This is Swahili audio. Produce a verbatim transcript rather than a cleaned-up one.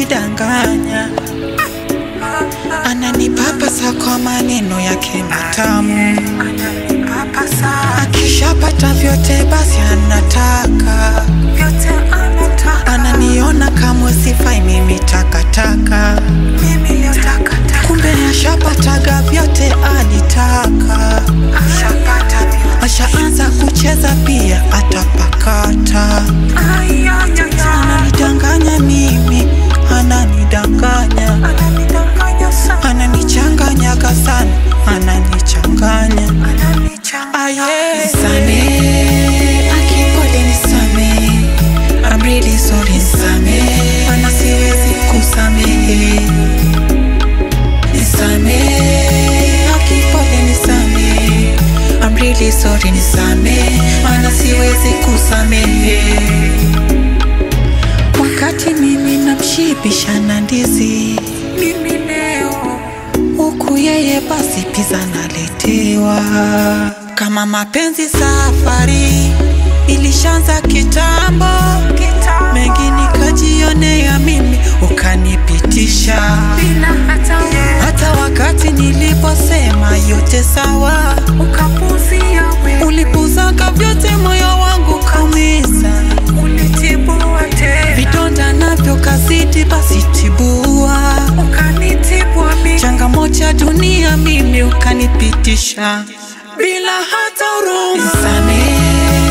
ananidanganya, ananipapasa kwa maneno yake matamu. Akishapata vyote basi anataka, ananiona kama sifai mimi takataka. Kumbe ashapataga vyote alitaka, ashaanza kucheza pia atapakata. Ananidanganya mimi, ananidanganya, ananichanganyaga sana, ananichanganya. Nisame, akipole nisame, I'm really sorry nisame, mana siwezi kusamehe. Nisame, akipole nisame, I'm really sorry nisame, mana siwezi kusamehe. Wakati mimi namshibisha na ndizi, mimi leo huku yeye basi pizza naletewa. Kama mapenzi safari ilishanza kitambo, mengi nikajionea mimi ukanipitisha. Hata wakati niliposema yote sawa, ukapuzia wewe. Ulipuzaka vyote moyo wangu kaumiza, ulitibua tena vidonda navyo kazidi basi tibua, ukanitibua mimi. Changamoto ya dunia mimi ukanipitisha bila hata huruma. Nisame,